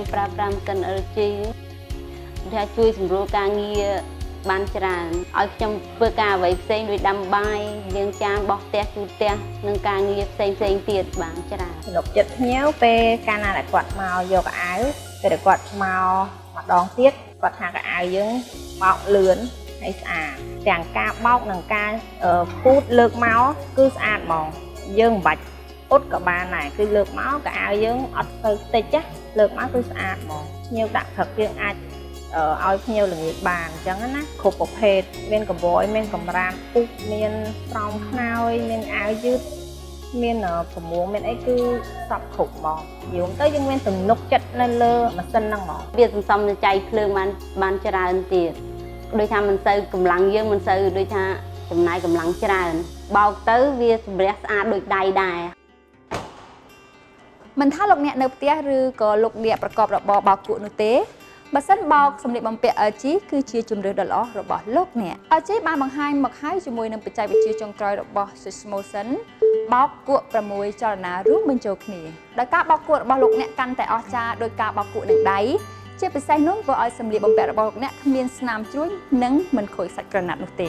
ប្រើប្រាស់កិន LG ថាជួយសម្រួលការងារបានច្រើនឲ្យខ្ញុំធ្វើការអ្វីផ្សេងដូចដាំបាយលាងចានបោសផ្ទះជូតផ្ទះនិងការងារផ្សេងទៀតបានច្រើនលោកចិត្តភ្ញៀវពេលកាលណាដែលគាត់មកយកកៅអៅពេលគាត់មកម្ដងទៀតគាត់ថាកៅអៅយើងបោកលឿនហើយស្អាតទាំងការបោកនិងការពូតលើកមកគឺស្អាតហ្មងយើងមិនបាច់អ៊ុតក៏បានដែរគឺលើកមកកៅអៅយើងអត់ទៅតិចណាលើកមកគឺស្អាតហ្មងភ្ញៀវដាក់ព្រឹកយើងអាចឲ្យភ្ញៀវល្ងាចបានអញ្ចឹងណាគ្រប់ប្រភេទមានកបយមានកម្រានពុះមានស្រោមខ្នើយមានអាវយឺតមានប្រមួងមានអីគឺសពគ្រប់ហ្មងយល់ទៅយើងមានទំនុកចិត្តនៅលើម៉ាស៊ីនហ្នឹងហ្មងវាសន្សំចៃភ្លើងបានច្រើនទៀតដូចថាមិនសូវកម្លាំងយើងមិនសូវដូចថាចំណាយកម្លាំងច្រើនបោកទៅវាសម្រះស្អាតដូចដៃដែរមិនថាលោកអ្នកនៅផ្ទះឬក៏លោកអ្នកប្រកបរបរបោកគក់នោះទេបើសិនបោកសម្លៀកបំពាក់ LG គឺជាជម្រើសដ៏ល្អរបស់លោកអ្នក LG បានបង្ហាញមកហើយជាមួយនឹងបច្ចេកវិទ្យាចុងក្រោយរបស់ Switch Motion បោកគក់6ចលនារួមបញ្ចូលគ្នាដោយការបោកគក់របស់លោកអ្នកកាន់តែអស្ចារ្យដោយការបោកគក់នឹងដៃជាពិសេសនោះធ្វើឲ្យសម្លៀកបំពាក់របស់លោកអ្នកគ្មានស្នាមជ្រួញនិងមិនខូចសាច់ក្រណាត់នោះទេ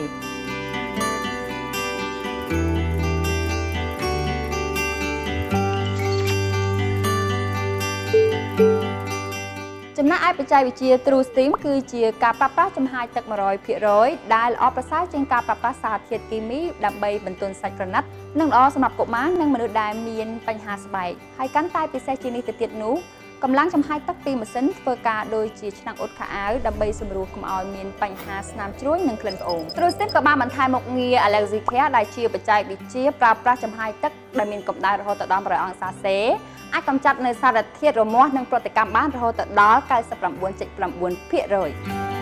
ចំណែកឯបច្ចេកវិទ្យា True Steam គឺជាការប្រើប្រាស់ចំហាយទឹក 100% ដែលល្អប្រសើរជាងការប្រើប្រាស់សារធាតុគីមីដើម្បីបន្ទន់សាច់ក្រណាត់និងល្អសម្រាប់កុមារនិងមនុស្សដែលមានបញ្ហាស្បែកហើយកាន់តែពិសេសជាងនេះទៅទៀតនោះកម្លាំងចំហាយទឹកពីម៉ាស៊ីនធ្វើការដូចជាឆ្នាំងអ៊ុតខោអាវដើម្បីសម្រួលកុំឲ្យមានបញ្ហាស្នាមជ្រួញនិងក្លិនផ្អូម True Steam ក៏បានបន្ថែមមុខងារ Allergy Care ដែលជាបច្ចេកវិទ្យាប្រើប្រាស់ចំហាយទឹកដែលមានកម្ដៅរហូតដល់100អង្សាសេអាចកម្ចាត់នៅសារធាតុរមាស់និងប្រតិកម្មបានរហូតដល់ 99.9%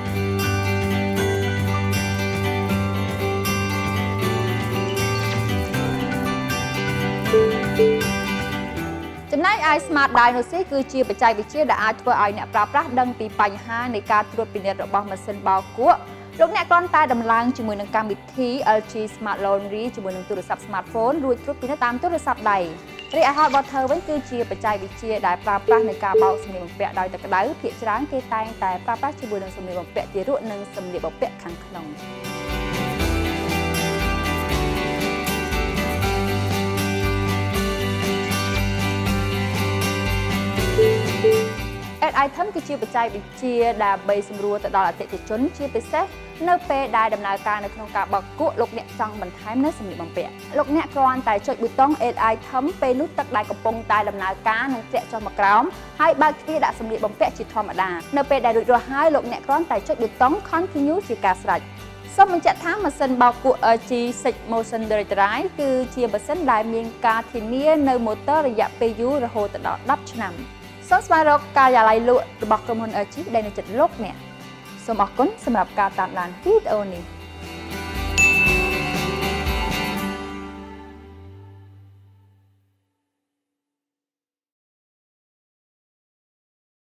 ចំណែកឯ Smart Diagnosis គឺជាបច្ចេកវិទ្យាដែលអាចធ្វើឲ្យអ្នកប្រើប្រាស់ដឹងពីបញ្ហានៃការត្រួតពិនិត្យរបស់ម៉ាស៊ីនបោកគក់លោកអ្នកគ្រាន់តែដំឡើងជាមួយនឹងកម្មវិធី LG Smart Laundry ជាមួយនឹងទូរស័ព្ទ Smartphone រួចត្រួតពិនិត្យតាមទូរស័ព្ទដៃរីឯ Hot Water វិញគឺជាបច្ចេកវិទ្យាដែលប្រើប្រាស់នៃការបោកសម្លៀកបំពាក់ដោយទឹកក្តៅភាគច្រើនគេតែងតែប្រើប្រាស់ជាមួយនឹងសម្លៀកបំពាក់ទារកនិងសម្លៀកបំពាក់ខាងក្នុងitem គឺជាបច្ចេកវិទ្យាដើម្បីសម្រួលទៅដល់អតិថិជនជាពិសេសនៅពេលដែលដំណើរការនៅក្នុងការបោកគក់លោកអ្នកចង់បន្ថែមនៅសម្លៀកបំពាក់លោកអ្នកគ្រាន់តែចុចប៊ូតុង Add Item ពេលនោះទឹកដែលកំពុងតែដំណើរការនឹងធ្លាក់ចុះមកក្រោមហើយបើកទ្វារដាក់សម្លៀកបំពាក់ជាធម្មតានៅពេលដែលរួចរាល់ហើយលោកអ្នកគ្រាន់តែចុចប៊ូតុង Continue ជាការស្រេចសូមបញ្ជាក់ថាម៉ាស៊ីនបោកគក់ LG Switch Motion Direct Drive គឺជាម៉ាស៊ីនដែលមានការធានានៅម៉ូទ័ររយៈពេលយូររហូតដល់10ឆ្នាំសូមស្វែងរកការិយាល័យលក់របស់ក្រុមហ៊ុន LG ដែលនៅជិតលោកអ្នកសូមអរគុណសម្រាប់ការតាមដានវីដេអូនេះ